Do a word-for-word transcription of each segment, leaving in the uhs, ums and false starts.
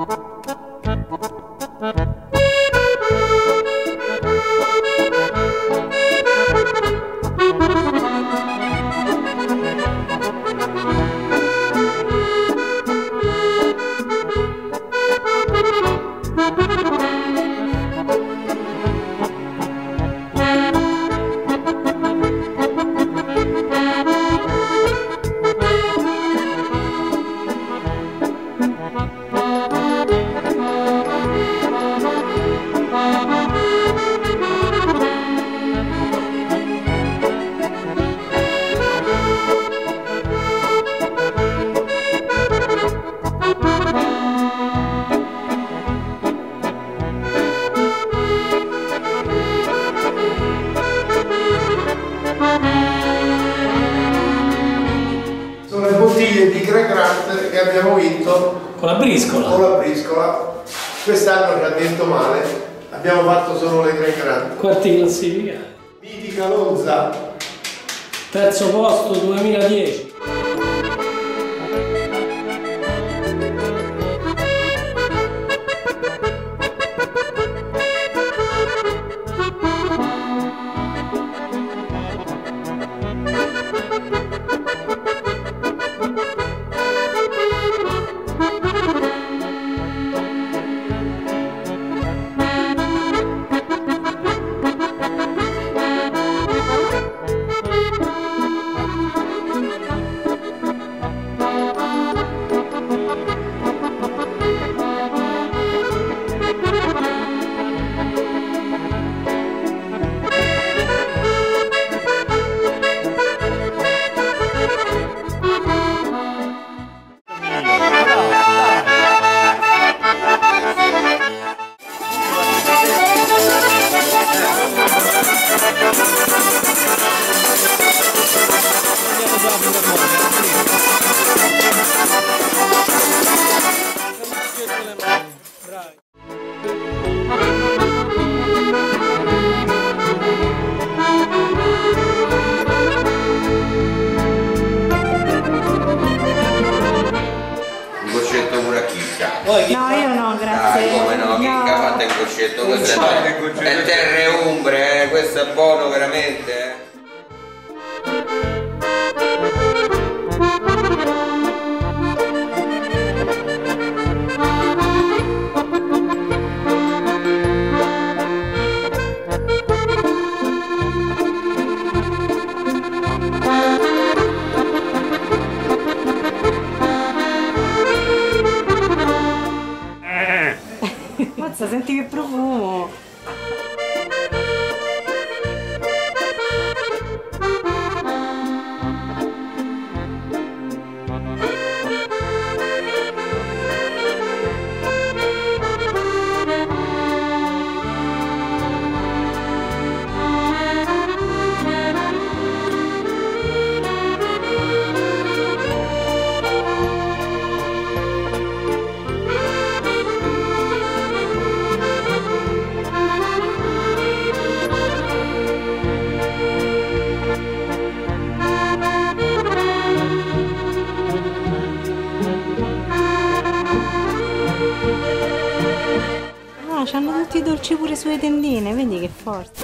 Di Grey Grant che abbiamo vinto con la briscola. Con la briscola. Quest'anno ci ha detto male, abbiamo fatto solo le Grey Grant. Quarti classificati. Mitica Lonza. Terzo posto duemiladieci. No, io no, grazie. Dai, come no, no. che ha fatto il gocetto? Questo è, è terre umbre, eh? Questo è buono veramente. Eh? Mazza, senti che profumo! Ah, c'hanno tutti i dolci pure sulle tendine, vedi che forza.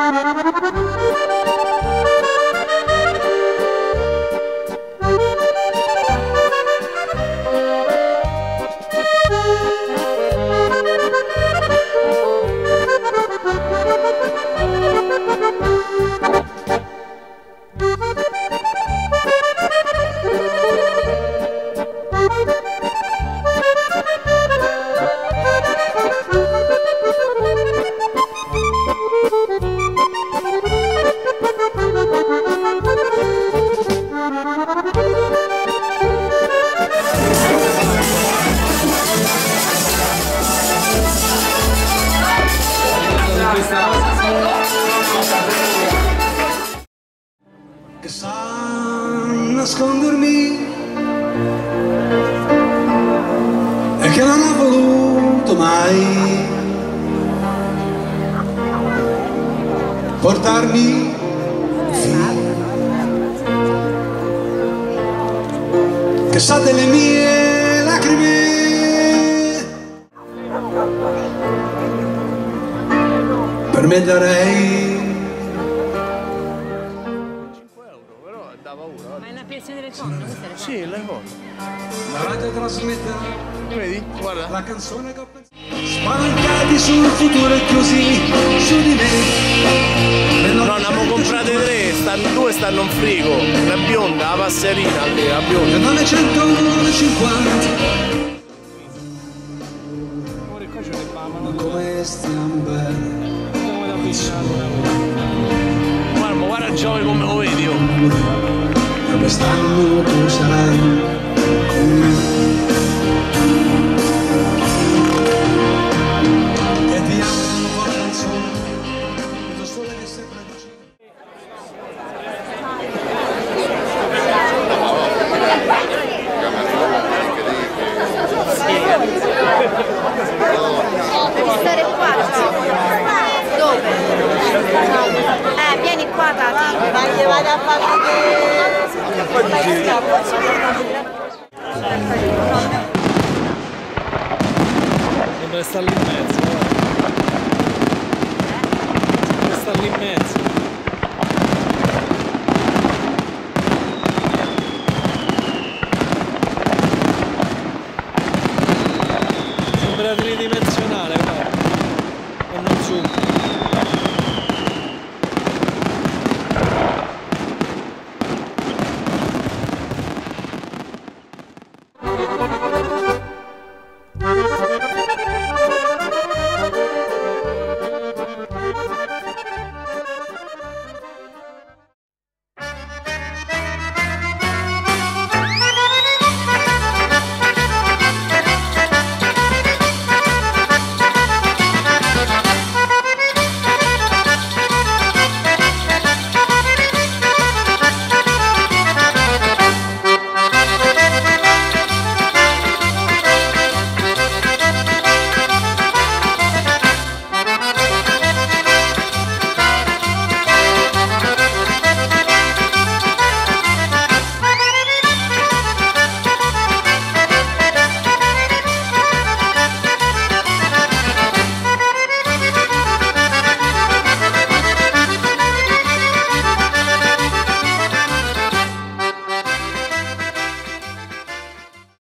Che sa nascondermi e che non ha voluto mai portarmi via, che sa delle mie lacrime per me darei. Ma è una pièce delle fondo? Sì, le foto. La radio trasmette, Vedi? Guarda. la canzone che ho pensato. Spalancati sul futuro e chiusi su di me. No, ne abbiamo comprate tre, stanno, due stanno in frigo. La bionda, la passerina lì, la bionda. Nel novecentocinquanta. Ma come stiamo bene. Guarda, ma guarda Giove come lo vedi io. E quest'anno tu sarai con me. E ti amo fuori dal sole, il sole che sempre vicino. Devi stare qua, dove? Eh, vieni qua, Tati. Vai, vado a fare. Sembra sta lì in mezzo, sembra sta lì in mezzo. Sembra tridimensionale, guarda, con un zoom.